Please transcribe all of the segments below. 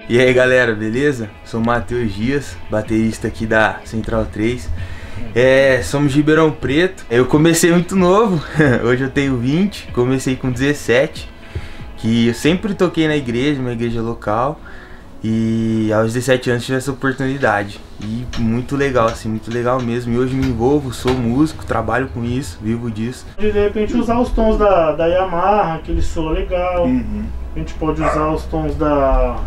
E aí galera, beleza? Sou o Matheus Dias, baterista aqui da Central 3. Somos de Ribeirão Preto. Eu comecei muito novo, hoje eu tenho 20, comecei com 17. Que eu sempre toquei na igreja, uma igreja local. E aos 17 anos tive essa oportunidade. E muito legal, assim, muito legal mesmo. E hoje me envolvo, sou músico, trabalho com isso, vivo disso. De repente usar os tons da Yamaha, que ele soa legal. A gente pode usar os tons da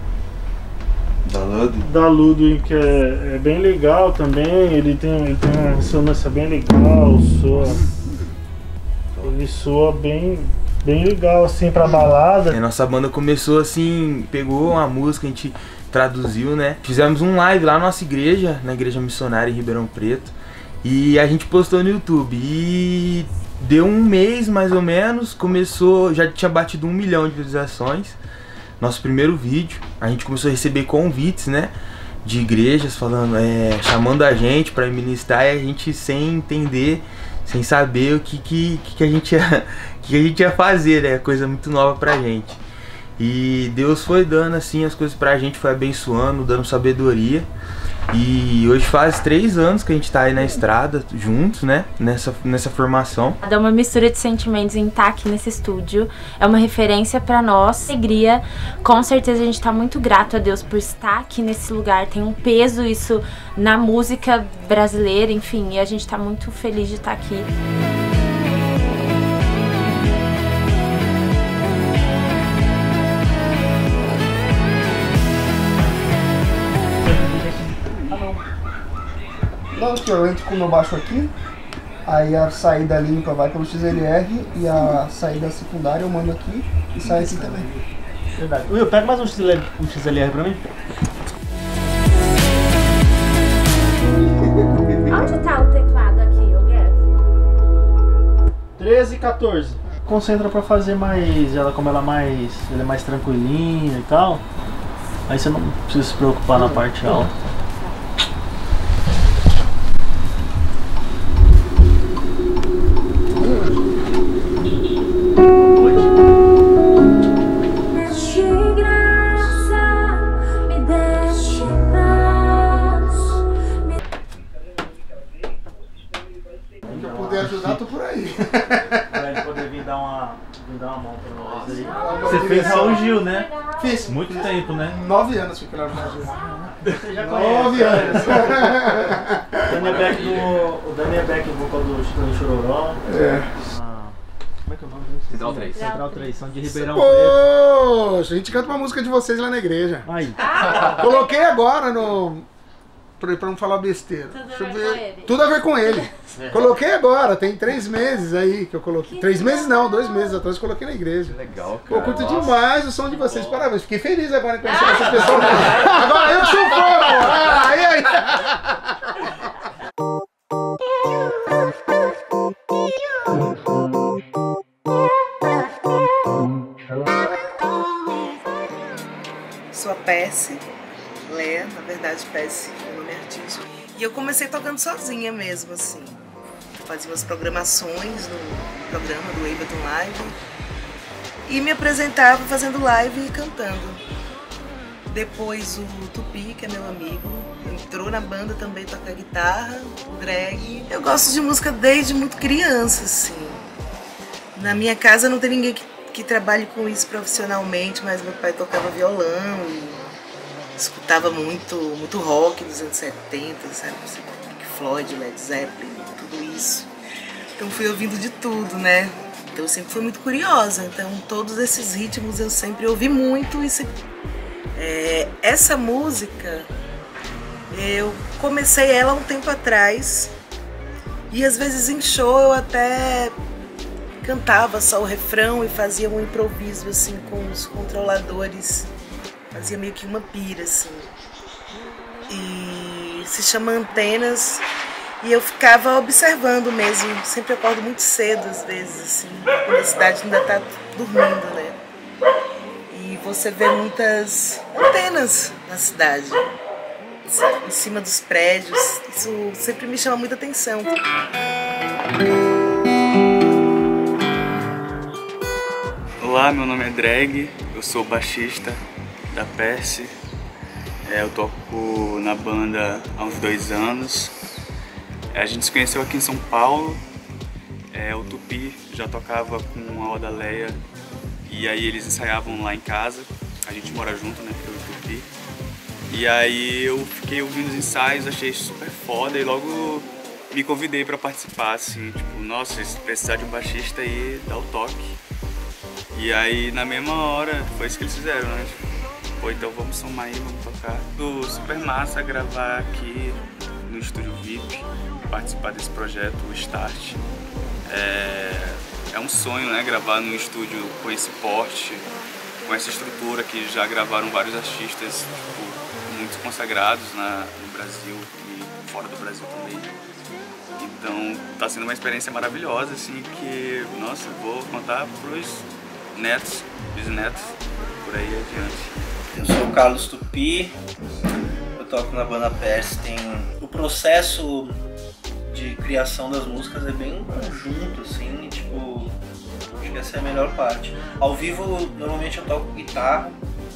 Ludwig, que é bem legal também. Ele tem uma ressonância bem legal, ele soa bem legal assim pra balada. Nossa banda começou assim, pegou uma música, a gente traduziu, né? Fizemos um live lá na nossa igreja, na igreja missionária em Ribeirão Preto. E a gente postou no YouTube. E deu um mês mais ou menos, começou, já tinha batido 1 milhão de visualizações. Nosso primeiro vídeo, a gente começou a receber convites, né? De igrejas falando, chamando a gente pra ministrar, e a gente sem entender, sem saber o que a gente ia fazer, né? Coisa muito nova pra gente. E Deus foi dando assim as coisas pra gente, foi abençoando, dando sabedoria. E hoje faz 3 anos que a gente tá aí na estrada, juntos, né? Nessa formação. É uma mistura de sentimentos em estar aqui nesse estúdio. É uma referência pra nós. Alegria. Com certeza a gente tá muito grato a Deus por estar aqui nesse lugar. Tem um peso isso na música brasileira, enfim. E a gente tá muito feliz de estar aqui. Aqui, eu entro com o meu baixo aqui, aí a saída limpa vai pelo XLR e a saída secundária eu mando aqui e sai aqui também. Verdade. Will, pega mais um XLR pra mim. Onde tá o teclado aqui, ô Gav? 13 e 14. Concentra pra fazer mais, como ela é mais tranquilinha e tal. Aí você não precisa se preocupar na parte alta. Ajudar, tô por aí. Pra ele poder vir dar uma mão pra nós aí. Você fez só o Gil, né? Fiz. Muito tempo, né? 9 anos fiquei lá no Gil. Você já 9 anos. O Daniel Beck, o vocal do Chororó. Como é que é o nome disso? Central 3. Central 3, são de Ribeirão Preto. Poxa, a gente canta uma música de vocês lá na igreja. Aí. Coloquei agora pra não falar besteira. Tudo a ver com ele. Coloquei agora, tem 3 meses aí que eu coloquei. 3 meses não, 2 meses atrás eu coloquei na igreja. Legal, cara. Pô, curto demais o som de vocês, parabéns. Fiquei feliz agora em conhecer essa pessoa. Agora eu que sou fã, amor. Aí. Sou a Pesce, Lea, na verdade Pesce é o nome artístico. E eu comecei tocando sozinha mesmo, assim. Fazia umas programações no programa do Ableton Live e me apresentava fazendo live e cantando. Depois o Tupi, que é meu amigo, entrou na banda também, toca guitarra, drag. Eu gosto de música desde muito criança, assim. Na minha casa não tem ninguém que trabalhe com isso profissionalmente, mas meu pai tocava violão e escutava muito rock dos anos 70, sabe? Pink Floyd, Led Zeppelin, tudo isso. Então fui ouvindo de tudo, né? Então eu sempre fui muito curiosa, então todos esses ritmos eu sempre ouvi muito e essa música eu comecei ela há um tempo atrás e às vezes em show eu até cantava só o refrão e fazia um improviso assim com os controladores, fazia meio que uma pira assim. E se chama Antenas e eu ficava observando mesmo, sempre acordo muito cedo às vezes assim, quando a cidade ainda tá dormindo, né? E você vê muitas antenas na cidade, em cima dos prédios, isso sempre me chama muita atenção. Olá, meu nome é Drag, eu sou baixista da Percy. Eu toco na banda há uns 2 anos. A gente se conheceu aqui em São Paulo. O Tupi já tocava com a Odaleia e aí eles ensaiavam lá em casa. A gente mora junto, né, pelo Tupi. E aí eu fiquei ouvindo os ensaios, achei super foda e logo me convidei pra participar, assim, tipo, nossa, se precisar de um baixista aí, dá o toque. E aí na mesma hora foi isso que eles fizeram, né? Tipo, pô, então vamos somar aí, vamos tocar. Super massa gravar aqui no Estúdio VIP, participar desse projeto, o Start. É um sonho, né, gravar num estúdio com esse porte, com essa estrutura que já gravaram vários artistas, tipo, muito consagrados no Brasil e fora do Brasil também. Então tá sendo uma experiência maravilhosa, assim, que, nossa, vou contar pros netos, bisnetos, por aí adiante. Eu sou o Carlos Tupi, eu toco na banda Percy. O processo de criação das músicas é bem um conjunto, assim, tipo, acho que essa é a melhor parte. Ao vivo, normalmente eu toco guitarra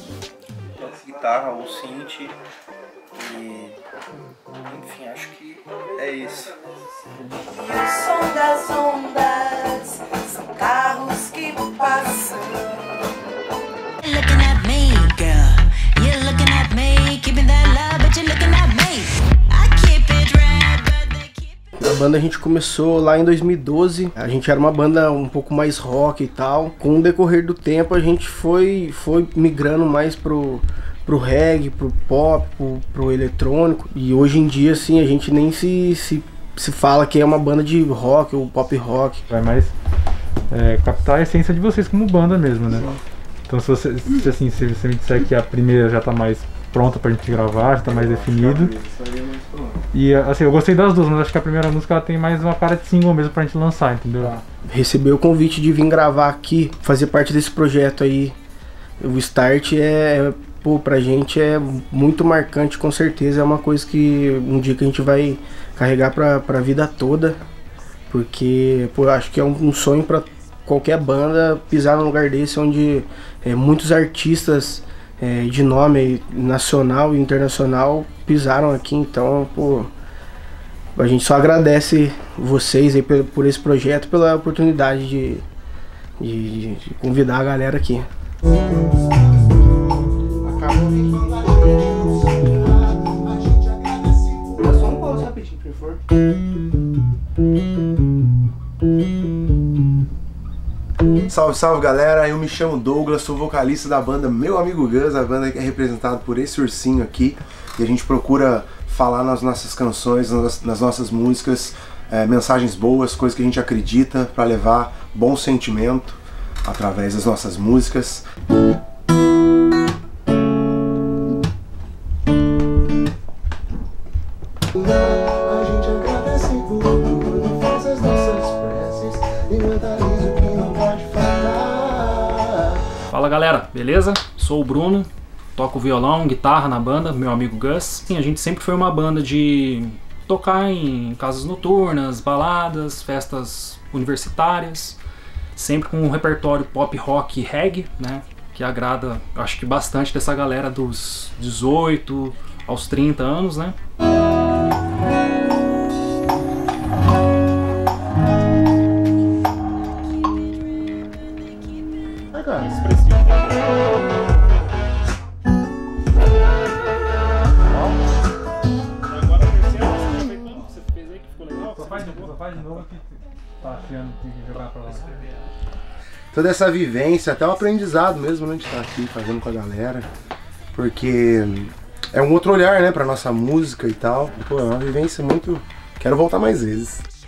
ou synth e, enfim, acho que é isso. E o som das ondas são carros que passam. Looking at me, girl. You're looking at me, keeping that love, but you're looking at me. I keep it red, but they keep it. A banda a gente começou lá em 2012. A gente era uma banda um pouco mais rock e tal. Com o decorrer do tempo a gente foi migrando mais pro reggae, pro pop, pro eletrônico. E hoje em dia, assim, a gente nem se fala que é uma banda de rock ou pop rock. Vai mais captar a essência de vocês como banda mesmo, né? Então se você me disser que a primeira já tá mais pronta pra gente gravar, já tá mais definido. E assim, eu gostei das duas, mas acho que a primeira música ela tem mais uma cara de single mesmo pra gente lançar, entendeu? Receber o convite de vir gravar aqui, fazer parte desse projeto aí. O Start pô, pra gente é muito marcante, com certeza. É uma coisa que um dia que a gente vai carregar pra vida toda. Porque, pô, eu acho que é um sonho pra qualquer banda pisar num lugar desse, onde muitos artistas de nome nacional e internacional pisaram aqui. Então, pô, a gente só agradece vocês aí por esse projeto, pela oportunidade de convidar a galera aqui. Só um pause rapidinho, por favor. Salve, salve galera, eu me chamo Douglas, sou vocalista da banda Meu Amigo Gus, a banda que é representada por esse ursinho aqui, e a gente procura falar nas nossas canções, nas nossas músicas, mensagens boas, coisas que a gente acredita, para levar bom sentimento através das nossas músicas. Fala galera, beleza? Sou o Bruno, toco violão, guitarra na banda, Meu Amigo Gus. Sim, a gente sempre foi uma banda de tocar em casas noturnas, baladas, festas universitárias, sempre com um repertório pop, rock e reggae, né? Que agrada, acho que bastante dessa galera dos 18 aos 30 anos, né? Toda essa vivência, até o aprendizado mesmo, né, de estar aqui fazendo com a galera, porque é um outro olhar, né, pra nossa música e tal. Pô, é uma vivência muito... Quero voltar mais vezes.